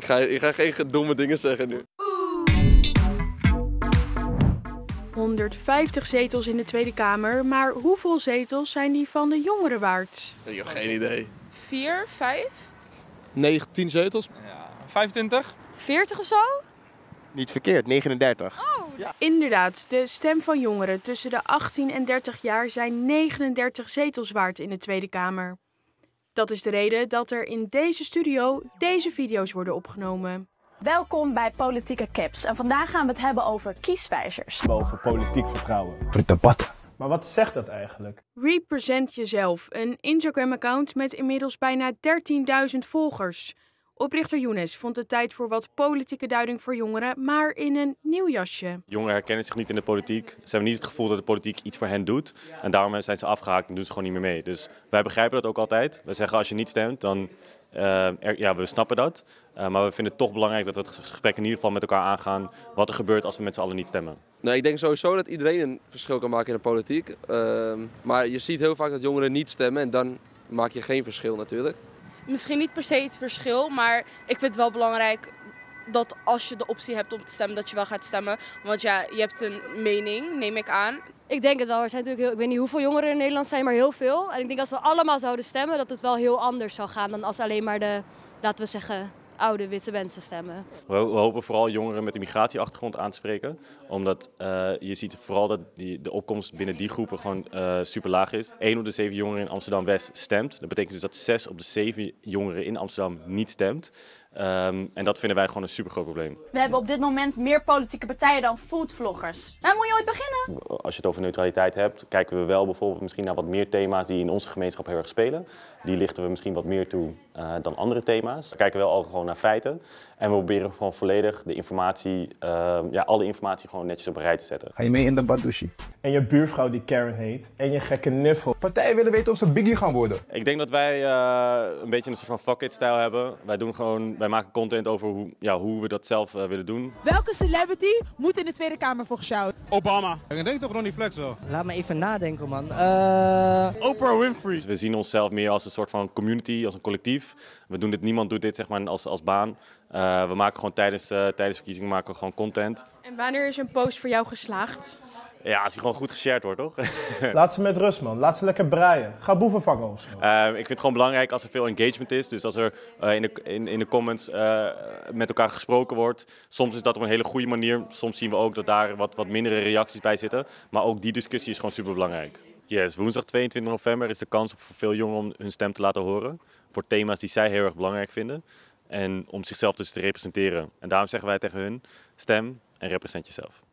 Ik ga geen domme dingen zeggen nu. 150 zetels in de Tweede Kamer, maar hoeveel zetels zijn die van de jongeren waard? Ik heb geen idee. 4, 5? 19 zetels. Ja, 25? 40 of zo? Niet verkeerd, 39. Inderdaad, de stem van jongeren tussen de 18 en 30 jaar zijn 39 zetels waard in de Tweede Kamer. Dat is de reden dat er in deze studio deze video's worden opgenomen. Welkom bij Politieke Caps en vandaag gaan we het hebben over kieswijzers. Boven politiek vertrouwen. Maar wat zegt dat eigenlijk? Represent Jezelf, een Instagram-account met inmiddels bijna 13.000 volgers. Oprichter Younes vond het tijd voor wat politieke duiding voor jongeren, maar in een nieuw jasje. Jongeren herkennen zich niet in de politiek. Ze hebben niet het gevoel dat de politiek iets voor hen doet. En daarom zijn ze afgehaakt en doen ze gewoon niet meer mee. Dus wij begrijpen dat ook altijd. Wij zeggen als je niet stemt, dan we snappen dat. Maar we vinden het toch belangrijk dat we het gesprek in ieder geval met elkaar aangaan. Wat er gebeurt als we met z'n allen niet stemmen. Nou, ik denk sowieso dat iedereen een verschil kan maken in de politiek. Maar je ziet heel vaak dat jongeren niet stemmen en dan maak je geen verschil natuurlijk. Misschien niet per se het verschil, maar ik vind het wel belangrijk dat als je de optie hebt om te stemmen, dat je wel gaat stemmen. Want ja, je hebt een mening, neem ik aan. Ik denk het wel. Er zijn natuurlijk ik weet niet hoeveel jongeren in Nederland zijn, maar heel veel. En ik denk als we allemaal zouden stemmen, dat het wel heel anders zou gaan dan als alleen maar de, laten we zeggen, oude witte mensen stemmen. We hopen vooral jongeren met een migratieachtergrond aan te spreken. Omdat je ziet vooral dat de opkomst binnen die groepen gewoon super laag is. 1 op de 7 jongeren in Amsterdam-West stemt. Dat betekent dus dat 6 op de 7 jongeren in Amsterdam niet stemt. En dat vinden wij gewoon een super groot probleem. We hebben op dit moment meer politieke partijen dan foodvloggers. Waar moet je ooit beginnen? Als je het over neutraliteit hebt, kijken we wel bijvoorbeeld misschien naar wat meer thema's die in onze gemeenschap heel erg spelen. Die lichten we misschien wat meer toe dan andere thema's. We kijken wel al gewoon naar feiten. En we proberen gewoon volledig de informatie, alle informatie gewoon netjes op een rij te zetten. Ga je mee in de badouche? En je buurvrouw die Karen heet. En je gekke nuffel. Partijen willen weten of ze biggie gaan worden. Ik denk dat wij een beetje een soort van fuck it stijl hebben. Wij maken content over hoe we dat zelf willen doen. Welke celebrity moet in de Tweede Kamer volgens jou? Obama. Ik denk toch Ronnie Flex wel. Laat me even nadenken, man. Oprah Winfrey. Dus we zien onszelf meer als een soort van community, als een collectief. Niemand doet dit zeg maar als baan. We maken gewoon tijdens verkiezingen maken we gewoon content. En wanneer is een post voor jou geslaagd? Ja, als die gewoon goed geshared wordt, toch? Laat ze met rust, man. Laat ze lekker breien. Ga boeven vangen of zo. Ik vind het gewoon belangrijk als er veel engagement is. Dus als er in de comments met elkaar gesproken wordt. Soms is dat op een hele goede manier. Soms zien we ook dat daar wat mindere reacties bij zitten. Maar ook die discussie is gewoon super belangrijk. Yes, woensdag 22 november is de kans voor veel jongeren om hun stem te laten horen. Voor thema's die zij heel erg belangrijk vinden. En om zichzelf dus te representeren. En daarom zeggen wij tegen hun, stem en represent jezelf.